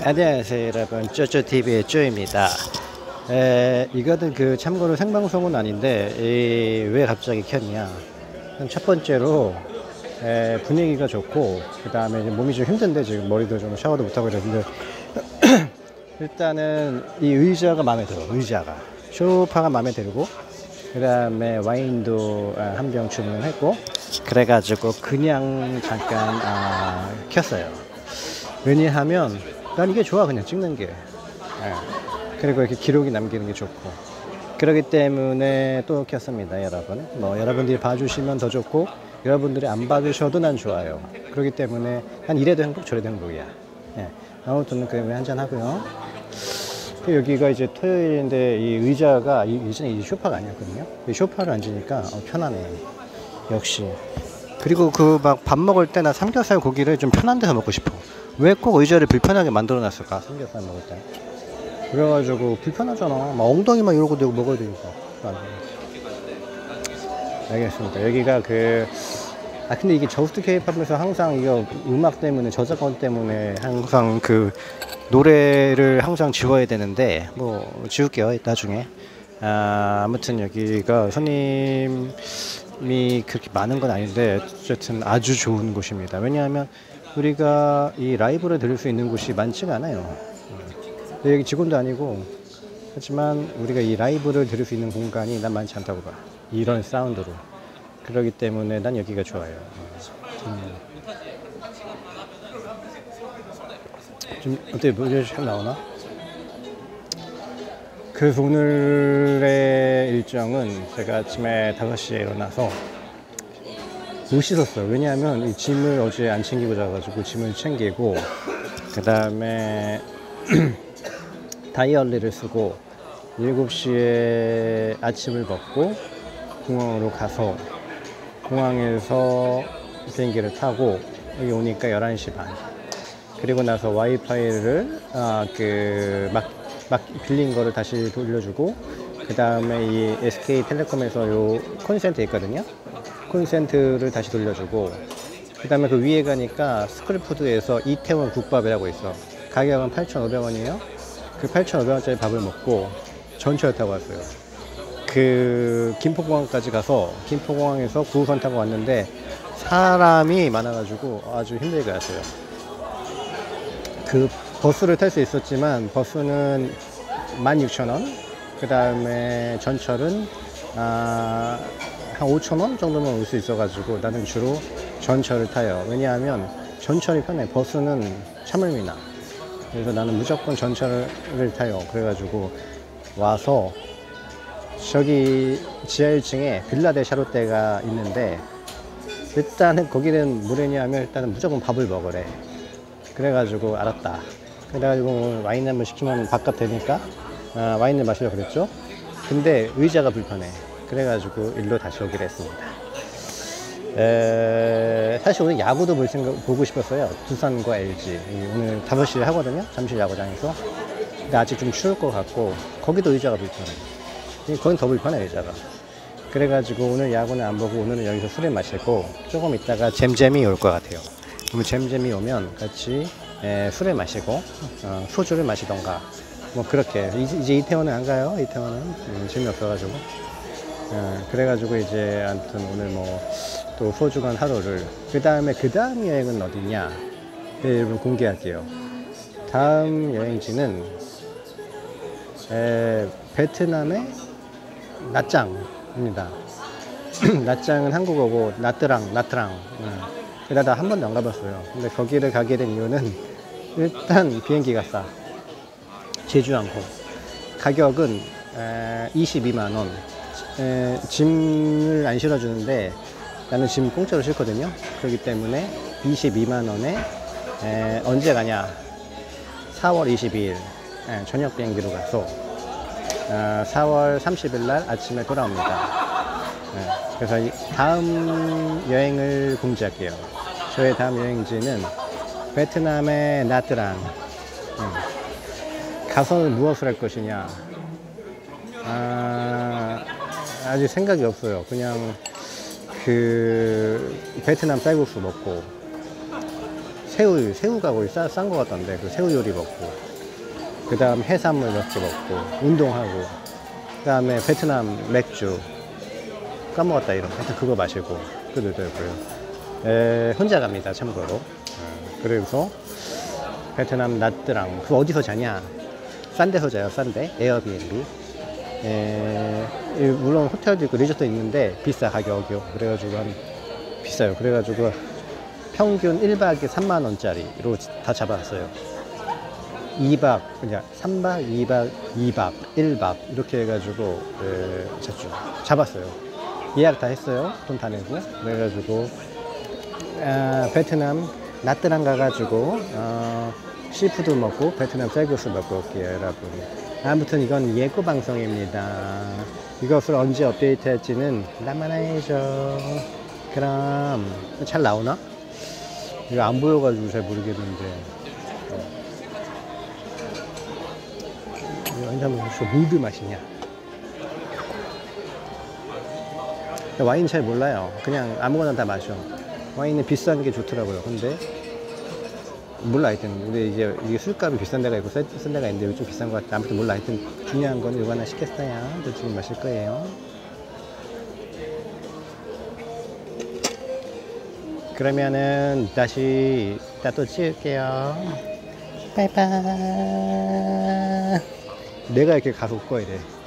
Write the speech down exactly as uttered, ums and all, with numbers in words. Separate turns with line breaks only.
안녕하세요 여러분, 쪼쪼티비의 쪼입니다. 에, 이거는 그 참고로 생방송은 아닌데 이, 왜 갑자기 켰냐, 첫 번째로 에, 분위기가 좋고, 그 다음에 몸이 좀 힘든데 지금 머리도 좀 샤워도 못하고 이러는데 일단은 이 의자가 마음에 들어. 의자가 소파가 마음에 들고, 그 다음에 와인도 한 병 주문했고, 그래가지고 그냥 잠깐 아, 켰어요. 왜냐하면 난 이게 좋아, 그냥 찍는 게. 예. 그리고 이렇게 기록이 남기는 게 좋고, 그렇기 때문에 또 켰습니다 여러분. 뭐 여러분들이 봐주시면 더 좋고, 여러분들이 안 봐주셔도 난 좋아요. 그렇기 때문에 난 이래도 행복 저래도 행복이야. 예. 아무튼 그 한잔 하고요. 여기가 이제 토요일인데 이 의자가 이전에 이 소파가 아니었거든요. 이 소파를 앉으니까 어, 편하네 역시. 그리고 그 막 밥 먹을 때 나 삼겹살 고기를 좀 편한 데서 먹고 싶어. 왜 꼭 의자를 불편하게 만들어 놨을까, 삼겹살 먹을 때. 그래가지고 불편하잖아. 막 엉덩이 막 이러고 내고 먹어야 되니까. 알겠습니다. 여기가 그, 아 근데 이게 저스트 케이팝에서 항상 이거 음악 때문에, 저작권 때문에 항상 그 노래를 항상 지워야 되는데, 뭐 지울게요 나중에. 아, 아무튼 여기가 손님이 그렇게 많은 건 아닌데 어쨌든 아주 좋은 곳입니다. 왜냐하면 우리가 이 라이브를 들을 수 있는 곳이 많지가 않아요. 여기 직원도 아니고, 하지만 우리가 이 라이브를 들을 수 있는 공간이 난 많지 않다고 봐, 이런 사운드로. 그렇기 때문에 난 여기가 좋아요. 음. 좀 어때, 뭐지, 잘 나오나? 그래서 오늘의 일정은 제가 아침에 다섯 시에 일어나서 못 씻었어요. 왜냐하면 이 짐을 어제 안 챙기고 자가지고 짐을 챙기고, 그 다음에 다이어리를 쓰고 일곱 시에 아침을 먹고 공항으로 가서, 공항에서 비행기를 타고 여기 오니까 열한 시 반. 그리고 나서 와이파이를 아, 그 막, 막 빌린 거를 다시 돌려주고, 그 다음에 이 에스케이텔레콤에서 요 콘센트 있거든요. 콘센트를 다시 돌려주고, 그 다음에 그 위에 가니까 스크래푸드에서 이태원 국밥이라고 있어. 가격은 팔천오백 원이에요 그 팔천오백 원짜리 밥을 먹고 전철 타고 왔어요. 그 김포공항까지 가서, 김포공항에서 구 호선 타고 왔는데 사람이 많아가지고 아주 힘들게 왔어요. 그 버스를 탈 수 있었지만 버스는 만 육천 원, 그 다음에 전철은 아, 한 오천 원 정도면 올 수 있어가지고 나는 주로 전철을 타요. 왜냐하면 전철이 편해. 버스는 차물미나. 그래서 나는 무조건 전철을 타요. 그래가지고 와서 저기 지하 일 층에 빌라데 샤롯데가 있는데, 일단은 거기는 뭐랬냐면 일단은 무조건 밥을 먹으래. 그래가지고 알았다. 그래가지고 와인 한번 시키면 밥값 되니까 아, 와인을 마시려고 그랬죠. 근데 의자가 불편해. 그래가지고 일로 다시 오기로 했습니다. 에, 사실 오늘 야구도 볼 생각, 보고 싶었어요. 두산과 엘지 오늘 다섯 시에 하거든요, 잠실 야구장에서. 근데 아직 좀 추울 것 같고, 거기도 의자가 불편해. 거긴 더 불편해 의자가. 그래가지고 오늘 야구는 안 보고 오늘은 여기서 술을 마시고, 조금 있다가 잼잼이 올 것 같아요. 그러면 잼잼이 오면 같이 에, 술을 마시고 어, 소주를 마시던가 뭐 그렇게. 이제, 이제 이태원은 안 가요. 이태원은 음, 재미없어가지고. 어, 그래가지고 이제 아무튼 오늘 뭐 또 소중한 하루를, 그 다음에 그 다음 여행은 어디냐, 네, 여러분 공개할게요. 다음 여행지는 에, 베트남의 나짱입니다. 나짱은 한국어고 나트랑, 나트랑. 음. 나 한 번도 안 가봤어요. 근데 거기를 가게 된 이유는 일단 비행기가 싸. 제주항공. 가격은 에, 이십이만 원. 에, 짐을 안 실어주는데 나는 짐 공짜로 싣거든요. 그렇기 때문에 이십이만 원에 에, 언제 가냐, 사월 이십이일 에, 저녁 비행기로 가서 어, 사월 삼십일 날 아침에 돌아옵니다. 에, 그래서 이 다음 여행을 공지할게요. 저의 다음 여행지는 베트남의 나트랑. 음. 가서 무엇을 할 것이냐, 아, 아직 생각이 없어요. 그냥 그 베트남 쌀국수 먹고 새우, 새우가 거의 싼, 싼 거 같던데. 그 새우 요리 먹고. 그 다음 해산물 몇 개 먹고. 운동하고. 그 다음에 베트남 맥주. 까먹었다, 이런. 하여튼 그거 마시고. 그러더라고요. 에, 혼자 갑니다, 참고로. 어, 그래서 베트남 나트랑. 그 어디서 자냐? 싼 데서 자요, 싼 데. 에어비앤비. 에, 물론 호텔도 있고 리조트도 있는데 비싸, 가격이요. 그래가지고 한 비싸요. 그래가지고 평균 일 박에 삼만 원짜리로 다 잡았어요. 이 박, 그냥 삼 박, 이 박, 이 박, 일 박 이렇게 해가지고 에, 잤죠. 잡았어요. 예약 다 했어요. 돈 다 내고. 그래가지고 아, 베트남 나트랑 가가지고 어, 시푸드 먹고 베트남 쌀국수 먹고 올게요, 여러분. 아무튼 이건 예고 방송입니다. 이것을 언제 업데이트 할지는 나만 알죠. 그럼 잘 나오나? 이거 안 보여가지고 잘 모르겠는데. 이거 한번 보시죠. 무드 맛이냐? 와인 잘 몰라요. 그냥 아무거나 다 마셔. 와인은 비싼 게 좋더라고요. 근데 몰라, 하여튼. 근데 이제 이게 술값이 비싼 데가 있고 싼 데가 있는데 여기 좀 비싼 것 같아. 아무튼 몰라. 하여튼 중요한 건 이거 하나 시켰어요. 저 지금 마실 거예요. 그러면은 다시 이따 또 찍을게요. 바이바이. 내가 이렇게 가서 웃고 이래.